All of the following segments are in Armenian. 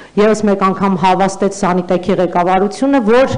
եւս մեկ անգամ հավաստեց Սանիտեկի ղեկավարությունը, որ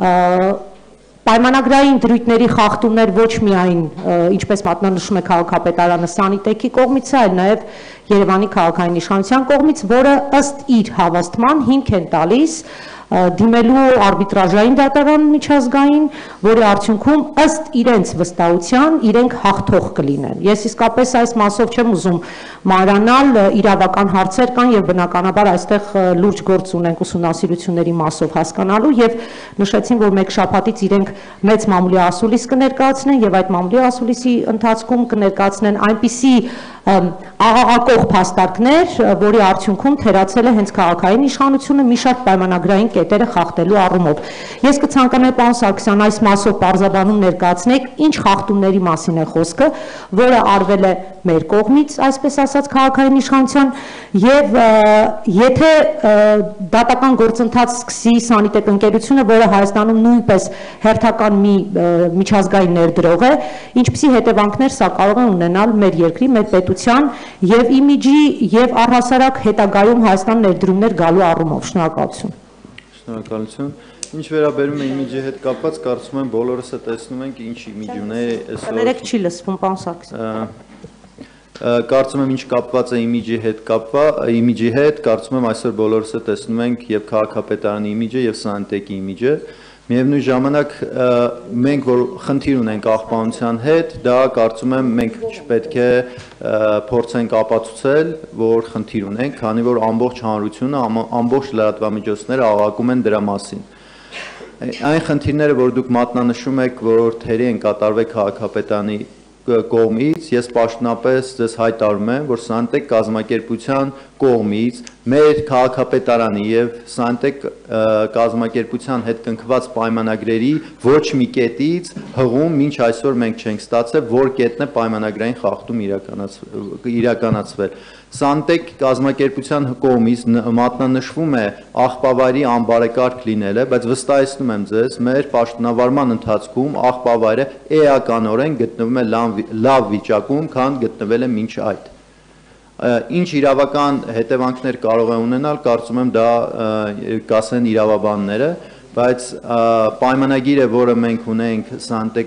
պայմանագրային դրույթների խախտումներ ոչ միայն, ինչպես մատնանշում է քաղաքապետարանը Սանիտեկի կողմից, այլ նաև Երևանի քաղաքային իշխանության կողմից, որը ըստ իր հավաստման հիմք են տալիս դիմելու արբիտրաժային դատարան միջազգային, որի արդյունքում ըստ իրենց վստահության իրենք հաղթող կլինեն։ Ես իսկապես այս մասով չեմ ուզում մանրանալ, իրավական հարցեր կան եւ բնականաբար այստեղ լուրջ գործ ունենք ուսումնասիրությունների մասով հասկանալու եւ նշեցին, որ մեկ շաբաթից իրենք մեծ մամուլի ասուլիս կներկայացնեն եւ այդ մամուլի ասուլիսի ընթացքում կներկայացնեն այնպիսի աղաղակող փաստարկներ, որի արդյունքում թերացել է հենց քաղաքային իշխանությունը մի շարք պայմանագրային կետերը խախտելու առումով։ Ես կցանկանայի պարոն Սարգսյան այս մասով պարզաբանում ներկայացնեք, ինչ խախտումների մասին է խոսքը, որը արվել է մեր կողմից, այսպես ասած, քաղաքային իշխանության եւ եթե դատական գործընթաց սկսի Սանիտեկ ընկերությունը, որը Հայաստանում նույնպես հերթական մի միջազգային ներդրող է, ինչպիսի հետևանքներ սա կարող է ունենալ մեր երկրի, մեր պետության եւ իմիջի եւ առհասարակ հետագայում Հայաստան ներդրումներ գալու առումով։ Շնորհակալություն։ Շնորհակալություն։ Ինչ վերաբերում է իմիջի հետ կապված, կարծում եմ բոլորս տեսնում ենք ինչ իմիջ ունի այսօր։ Կներեք չի լսվում, պարոն Սարգսյան։ Կարծում եմ ինչ կապված է իմիջի հետ, կարծում եմ այսօր բոլորս տեսնում ենք եւ քաղաքապետարանի իմիջը եւ Սանիտեկի իմիջը։ Միևնույն ժամանակ մենք որ խնդիր ունենք աղբանության հետ, դա կարծում եմ մենք չպետք է փորձենք ապացուցել, որ խնդիր ունենք, քանի որ ամբողջ հանրությունը, ամբողջ լրատվամիջոցները աղաղակում են դրա մասին։ Այն խնդիրները, որ դուք մատնանշում եք, որ թերի են կատարվել քաղաքապետարանի կողմից, ես պաշտոնապես ձեզ հայտարարում եմ, որ Սանիտեկ կազմակերպության կողմից մեր քաղաքապետարանի եւ Սանիտեկ կազմակերպության հետ կնքված պայմանագրերի ոչ մի կետից հղում մինչ այսօր մենք չենք ստացել, որ կետն է պայմանագրային խախտում իրականացվել։ Սանիտեկ կազմակերպության կողմից մատնանշվում է աղբավայրի անբարեկարգ լինելը, բայց վստահեցնում եմ ձեզ, մեր պաշտոնավարման ընթացքում աղբավայրը էականորեն գտնվում է լավ վիճակում, քան գտնվել է մինչ այդ։ Ինչ իրավական հետևանքներ կարող է ունենալ, կարծում եմ դա կասեն իրավաբանները, բայց պայմանագիրը, որը մենք ունենք Սանիտեկ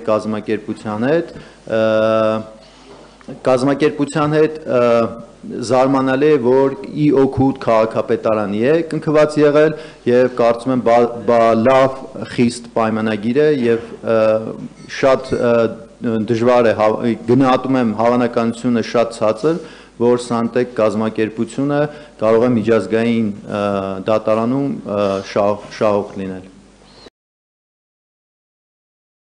կազմակերպության հետ զարմանալի է, որ ի օգուտ քաղաքապետարանի է կնքված եղել եւ կարծում եմ լավ խիստ պայմանագիր է եւ շատ դժվար է գնահատում եմ հավանականությունը շատ ցածր, որ Սանիտեկ կազմակերպությունը կարող է միջազգային դատարանում շահող լինել։